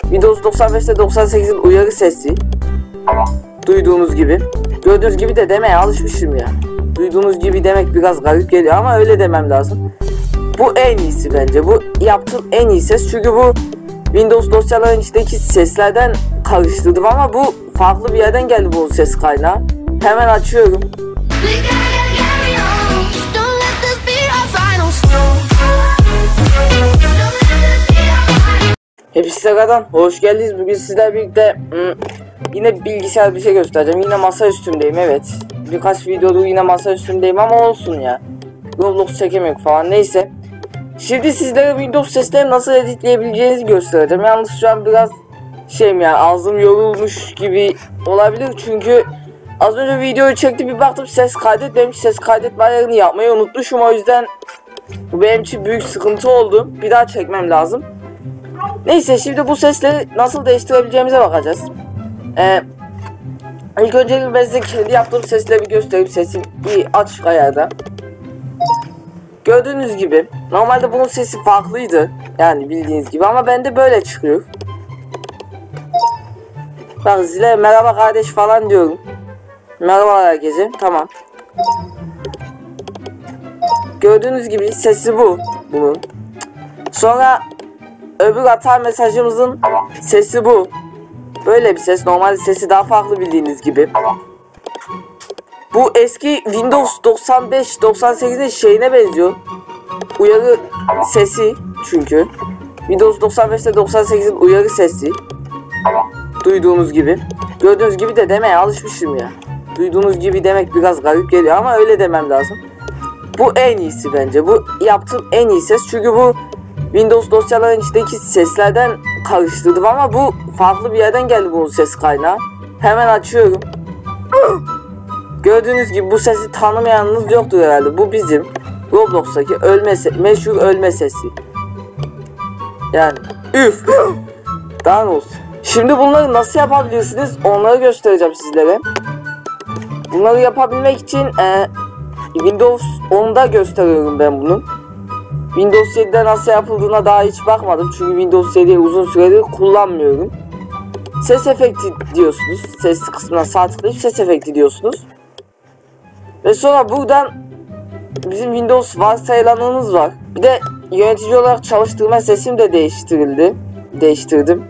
Windows 95'te 98'in uyarı sesi. Duyduğunuz gibi. Gördüğünüz gibi de demeye alışmışım ya. Duyduğunuz gibi demek biraz garip geliyor ama öyle demem lazım. Bu en iyisi bence. Bu yaptığım en iyi ses. Çünkü bu Windows dosyaların içindeki seslerden karıştırdım ama bu farklı bir yerden geldi bu ses kaynağı. Hemen açıyorum. Hepsi sıradan. Hoş geldiniz. Bugün sizlerle birlikte yine bilgisayar bir şey göstereceğim. Yine masa üstündeyim, evet. Birkaç videoda yine masa üstündeyim ama olsun ya. Roblox çekemiyorum falan, neyse. Şimdi sizlere Windows sesleri nasıl editleyebileceğinizi göstereceğim. Yalnız şu an biraz şeyim ya, ağzım yorulmuş gibi olabilir çünkü az önce videoyu çektim, bir baktım ses kaydetmemiş. Ses kaydetme ayarını yapmayı unutmuşum, o yüzden bu benim için büyük sıkıntı oldu. Bir daha çekmem lazım. Neyse, şimdi bu sesleri nasıl değiştirebileceğimize bakacağız. İlk önce ben size kendi yaptığım sesleri bir göstereyim. Sesim bir açık ayarda. Gördüğünüz gibi normalde bunun sesi farklıydı, yani bildiğiniz gibi, ama bende böyle çıkıyor. Bak, zile merhaba kardeş falan diyorum. Merhaba herkese, tamam. Gördüğünüz gibi sesi bu bunun. Sonra öbür atar mesajımızın sesi bu. Böyle bir ses. Normalde sesi daha farklı, bildiğiniz gibi. Bu eski Windows 95-98'in şeyine benziyor. Uyarı sesi çünkü. Windows 95'te 98'in uyarı sesi. Duyduğunuz gibi. Gördüğünüz gibi de demeye alışmışım ya. Duyduğunuz gibi demek biraz garip geliyor ama öyle demem lazım. Bu en iyisi bence. Bu yaptığım en iyi ses. Çünkü bu Windows dosyaların içindeki seslerden karıştırdım ama bu farklı bir yerden geldi bunun ses kaynağı. Hemen açıyorum. Gördüğünüz gibi bu sesi tanımayanınız yoktur herhalde. Bu bizim Roblox'taki meşhur ölme sesi. Yani üf. Daha ne olsun. Şimdi bunları nasıl yapabilirsiniz onları göstereceğim sizlere. Bunları yapabilmek için Windows 10'da gösteriyorum ben bunu. Windows 7'de nasıl yapıldığına daha hiç bakmadım çünkü Windows 7'yi uzun süredir kullanmıyorum. Ses efekti diyorsunuz. Ses kısmına sağ tıklayıp ses efekti diyorsunuz. Ve sonra buradan bizim Windows varsayılanımız var. Bir de yönetici olarak çalıştırma sesim de değiştirdim.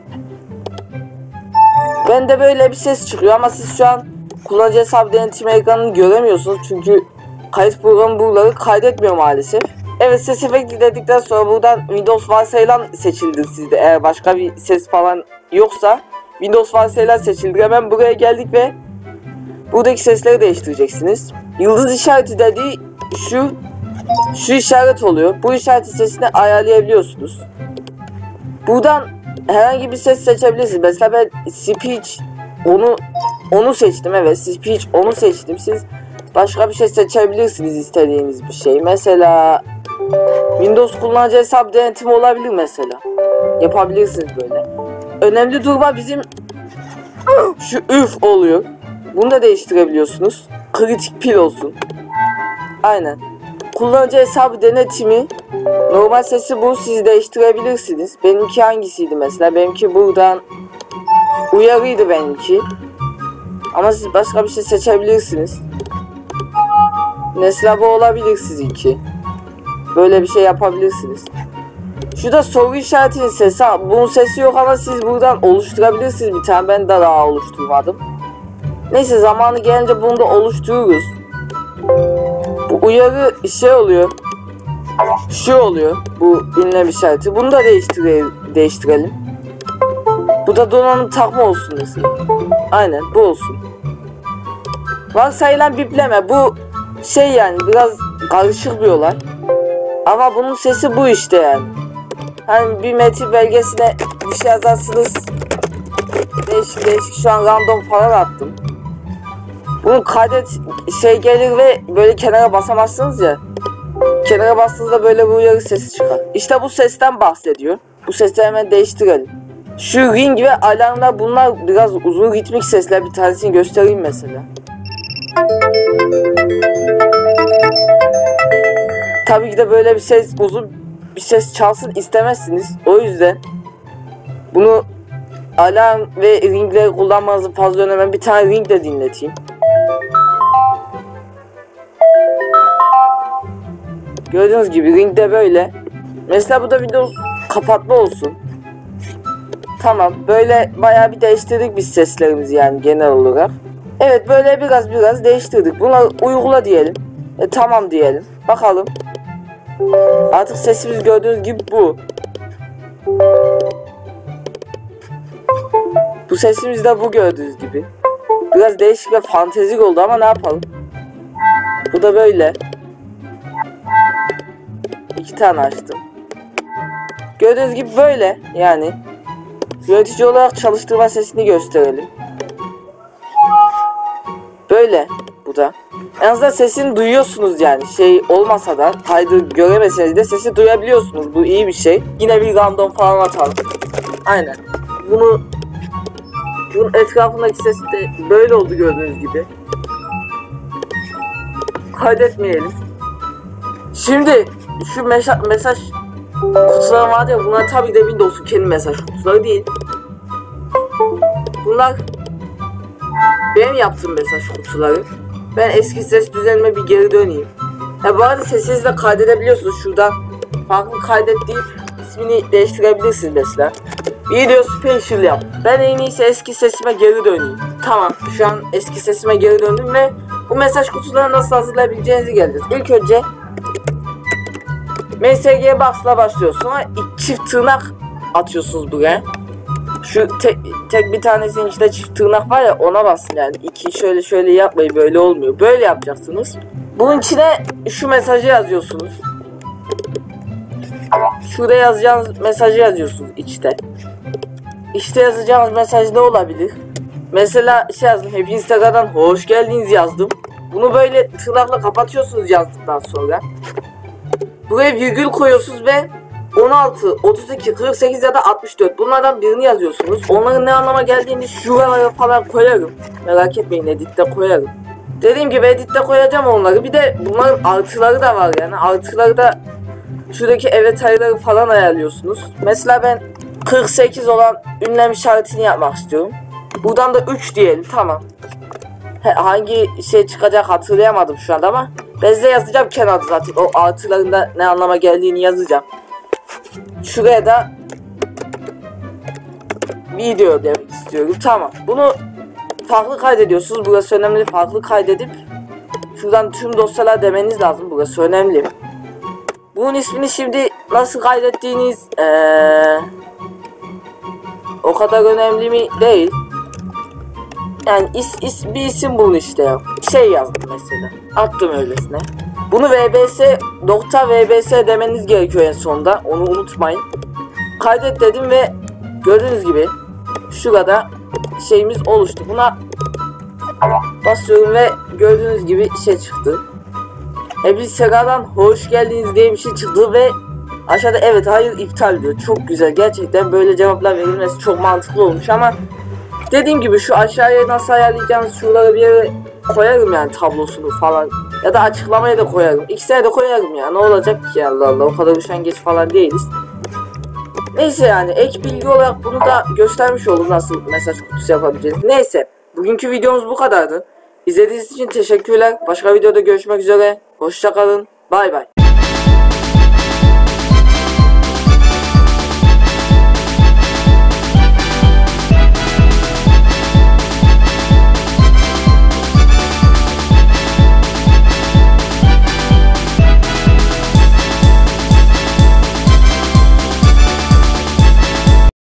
Bende böyle bir ses çıkıyor ama siz şu an kullanıcı hesabı denetimi ekranını göremiyorsunuz çünkü kayıt programı buraları kaydetmiyor maalesef. Evet, ses efekti dedikten sonra buradan Windows varsayılan seçildi sizde. Eğer başka bir ses falan yoksa Windows varsayılan seçildi. Hemen buraya geldik ve buradaki sesleri değiştireceksiniz. Yıldız işareti dediği şu işaret oluyor. Bu işaretin sesini ayarlayabiliyorsunuz. Buradan herhangi bir ses seçebilirsiniz. Mesela ben speech onu seçtim. Evet, speech onu seçtim. Siz başka bir şey seçebilirsiniz, istediğiniz bir şey. Mesela Windows kullanıcı hesap denetimi olabilir mesela. Yapabilirsiniz böyle. Önemli durma bizim şu üf oluyor. Bunu da değiştirebiliyorsunuz. Kritik pil olsun. Aynen. Kullanıcı hesabı denetimi. Normal sesi bu, siz değiştirebilirsiniz. Benimki hangisiydi mesela? Benimki buradan uyarıydı benimki. Ama siz başka bir şey seçebilirsiniz. Mesela bu olabilir sizinki. Böyle bir şey yapabilirsiniz. Şu da soru işaretinin sesi. Bunun sesi yok ama siz buradan oluşturabilirsiniz bir tane. Ben de daha oluşturmadım. Neyse, zamanı gelince bunu da oluştururuz. Bu uyarı şey oluyor. Şu oluyor. Bu ünlem işareti. Bunu da değiştirelim. Bu da donanım takma olsun mesela. Aynen bu olsun. Varsayılan bipleme. Bu şey, yani biraz karışık bir olay. Ama bunun sesi bu işte yani. Hani bir metin belgesine bir şey yazarsınız. Değişik şu an random falan attım. Bunun kaydet şey gelir ve böyle kenara basamazsınız ya. Kenara bastığınızda böyle bir uyarı sesi çıkar. İşte bu sesten bahsediyor. Bu sesi hemen değiştirelim. Şu ring ve alarmlar, bunlar biraz uzun ritmik sesler. Bir tanesini göstereyim mesela. Tabii ki de böyle bir ses, uzun bir ses çalsın istemezsiniz. O yüzden bunu alarm ve ringleri kullanmanızı fazla önemli, bir tane ring de dinleteyim. Gördüğünüz gibi ring de böyle. Mesela bu da video kapatma olsun. Tamam, böyle bayağı bir değiştirdik biz seslerimizi yani genel olarak. Evet, böyle biraz değiştirdik. Bunları uygula diyelim. Tamam diyelim. Bakalım. Artık sesimiz gördüğünüz gibi bu. Bu sesimiz de bu gördüğünüz gibi. Biraz değişik ve fantezik oldu ama ne yapalım. Bu da böyle. 2 tane açtım. Gördüğünüz gibi böyle yani. Yönetici olarak çalıştırma sesini gösterelim. Böyle bu da. En azından sesini duyuyorsunuz yani. Şey olmasa da, kaydı göremeseniz de sesi duyabiliyorsunuz. Bu iyi bir şey. Yine bir random falan atalım. Aynen. Bunun etrafındaki ses de böyle oldu gördüğünüz gibi. Kaydetmeyelim. Şimdi şu mesaj kutuları vardı ya, bunlar tabii de Windows'un kendi mesaj kutuları değil. Bunlar benim yaptığım mesaj kutuları. Ben eski ses düzenime bir geri döneyim. Bu arada sesinizi de kaydedebiliyorsunuz. Şuradan farklı kaydet deyip ismini değiştirebilirsiniz mesela. Video special yap. Ben en iyisi eski sesime geri döneyim. Tamam, şu an eski sesime geri döndüm ve bu mesaj kutularını nasıl hazırlayabileceğinizi geleceğiz. İlk önce MSG Box'la başlıyorsunuz. Sonra çift tırnak atıyorsunuz buraya. Şu tek bir tanesinin içinde çift tırnak var ya, ona basın yani. İki şöyle yapmayın, böyle olmuyor. Böyle yapacaksınız. Bunun içine şu mesajı yazıyorsunuz. Şurada yazacağınız mesajı yazıyorsunuz içte. İşte yazacağınız mesaj ne olabilir? Mesela şey yazdım. Hepiniz tekrardan hoş geldiniz yazdım. Bunu böyle tırnakla kapatıyorsunuz yazdıktan sonra. Buraya virgül koyuyorsunuz ve 16, 32, 48 ya da 64 bunlardan birini yazıyorsunuz. Onların ne anlama geldiğini şuralara falan koyarım. Merak etmeyin, editte koyarım. Dediğim gibi editte koyacağım onları. Bir de bunların artıları da var yani. Artıları da şuradaki evet hayırları falan ayarlıyorsunuz. Mesela ben 48 olan ünlem işaretini yapmak istiyorum. Buradan da 3 diyelim, tamam. Hangi şey çıkacak hatırlayamadım şu anda ama ben size yazacağım kenarda zaten. O artılarında ne anlama geldiğini yazacağım. Şuraya da video demek istiyorum. Tamam. Bunu farklı kaydediyorsunuz. Burası önemli. Farklı kaydedip şuradan tüm dosyalar demeniz lazım. Burası önemli. Bunun ismini şimdi nasıl kaydettiğiniz o kadar önemli mi değil. Yani bir isim bulun işte ya. Şey yazdım mesela. Attım öylesine. Bunu vbs demeniz gerekiyor en sonunda. Onu unutmayın. Kaydet dedim ve gördüğünüz gibi şurada şeyimiz oluştu. Buna basıyorum ve gördüğünüz gibi şey çıktı. Hepiniz tekrardan hoş geldiniz diye bir şey çıktı ve aşağıda evet hayır iptal diyor. Çok güzel, gerçekten böyle cevaplar verilmesi çok mantıklı olmuş ama dediğim gibi şu aşağıya nasıl ayarlayacağınız şuralara bir yere koyarım yani, tablosunu falan. Ya da açıklamaya da koyarım. İkisine de koyarım ya. Ne olacak ki, Allah Allah. O kadar üşengeç falan değiliz. Neyse yani ek bilgi olarak bunu da göstermiş oldum nasıl mesaj kutusu yapabileceğiz. Neyse. Bugünkü videomuz bu kadardı. İzlediğiniz için teşekkürler. Başka videoda görüşmek üzere. Hoşça kalın. Bay bay.